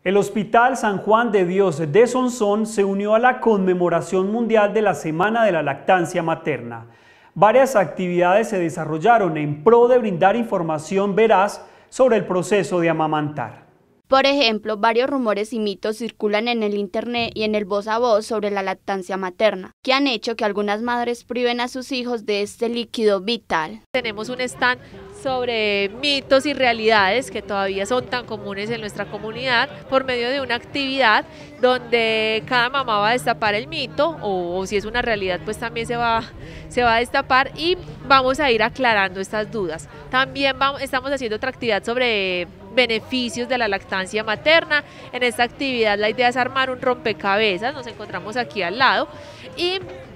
El Hospital San Juan de Dios de Sonsón se unió a la conmemoración mundial de la Semana de la Lactancia Materna. Varias actividades se desarrollaron en pro de brindar información veraz sobre el proceso de amamantar. Por ejemplo, varios rumores y mitos circulan en el internet y en el voz a voz sobre la lactancia materna, que han hecho que algunas madres priven a sus hijos de este líquido vital. Tenemos un stand sobre mitos y realidades que todavía son tan comunes en nuestra comunidad por medio de una actividad donde cada mamá va a destapar el mito o si es una realidad pues también se va a destapar y vamos a ir aclarando estas dudas. También estamos haciendo otra actividad sobre beneficios de la lactancia materna. En esta actividad la idea es armar un rompecabezas, nos encontramos aquí al lado y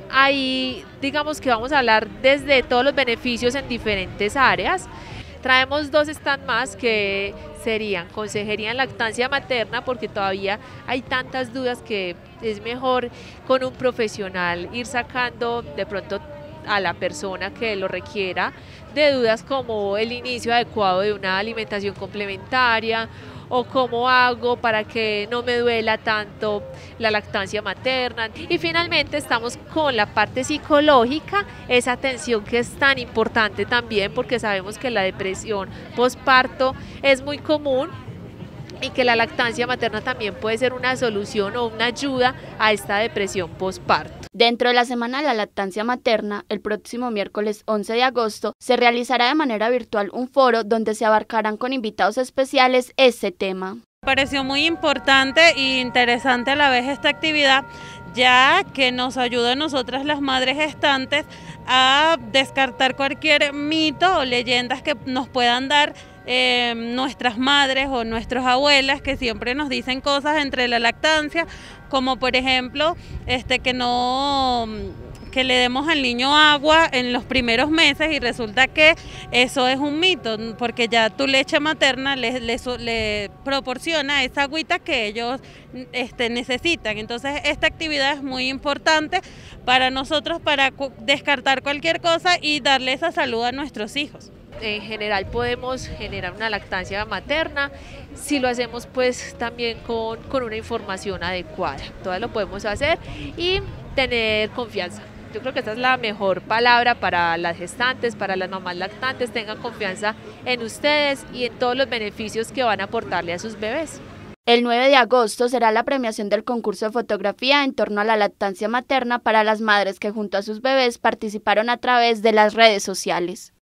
ahí digamos que vamos a hablar desde todos los beneficios en diferentes áreas. Traemos dos stands más que serían consejería en lactancia materna porque todavía hay tantas dudas que es mejor con un profesional ir sacando de pronto a la persona que lo requiera de dudas como el inicio adecuado de una alimentación complementaria o cómo hago para que no me duela tanto la lactancia materna. Y finalmente estamos con la parte psicológica, esa atención que es tan importante también porque sabemos que la depresión postparto es muy común y que la lactancia materna también puede ser una solución o una ayuda a esta depresión postparto. Dentro de la Semana de la Lactancia Materna, el próximo miércoles 11 de agosto, se realizará de manera virtual un foro donde se abarcarán con invitados especiales este tema. Me pareció muy importante e interesante a la vez esta actividad, ya que nos ayuda a nosotras las madres gestantes a descartar cualquier mito o leyendas que nos puedan dar nuestras madres o nuestras abuelas que siempre nos dicen cosas entre la lactancia, como por ejemplo que le demos al niño agua en los primeros meses y resulta que eso es un mito, porque ya tu leche materna le proporciona esa agüita que ellos necesitan. Entonces esta actividad es muy importante para nosotros para descartar cualquier cosa y darle esa salud a nuestros hijos. En general podemos generar una lactancia materna si lo hacemos pues también con una información adecuada. Todo lo podemos hacer y tener confianza. Yo creo que esta es la mejor palabra para las gestantes, para las mamás lactantes. Tengan confianza en ustedes y en todos los beneficios que van a aportarle a sus bebés. El 9 de agosto será la premiación del concurso de fotografía en torno a la lactancia materna para las madres que junto a sus bebés participaron a través de las redes sociales.